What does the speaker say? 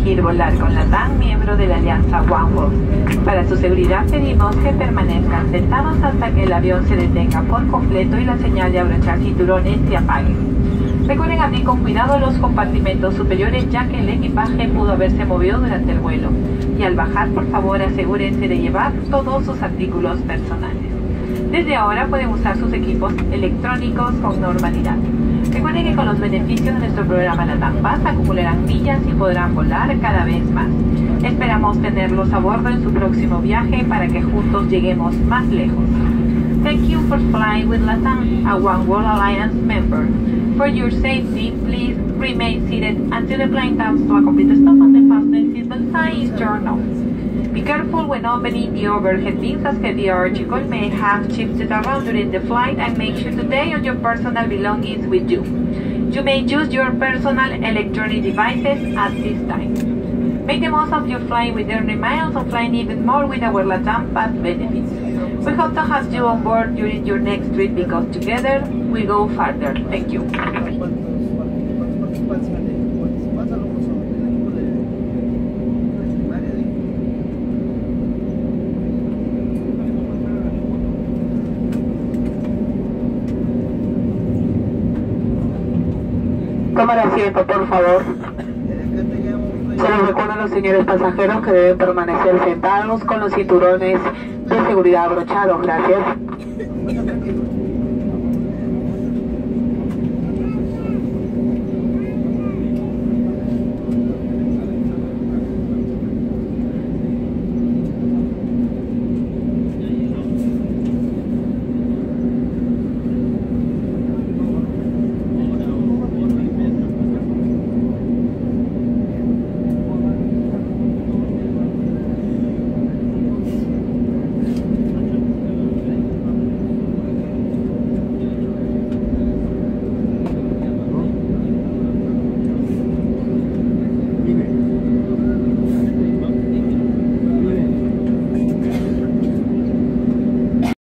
elegir volar con LATAM, miembro de la alianza oneworld. Para su seguridad pedimos que permanezcan sentados hasta que el avión se detenga por completo y la señal de abrochar cinturones se apague. Recuerden abrir con cuidado los compartimentos superiores, ya que el equipaje pudo haberse movido durante el vuelo. Y al bajar, por favor, asegúrense de llevar todos sus artículos personales. Desde ahora pueden usar sus equipos electrónicos con normalidad. Recuerden que con los beneficios de nuestro programa LATAM Pass acumularán millas y podrán volar cada vez más. Esperamos tenerlos a bordo en su próximo viaje para que juntos lleguemos más lejos. Thank you for flying with LATAM, a oneworld alliance member. For your safety, please remain seated until the plane comes to a complete stop and the fasten seatbelt sign is turned off. Be careful when opening the overhead bins, as the article may have shifted around during the flight, and make sure to take all your personal belongings with you. You may use your personal electronic devices at this time. Make the most of your flying with earning miles and flying even more with our LATAM Pass benefits. We hope to have you on board during your next trip, because together we go farther. Thank you. Tomar asiento, por favor. Se les recuerda a los señores pasajeros que deben permanecer sentados con los cinturones de seguridad abrochados. Gracias.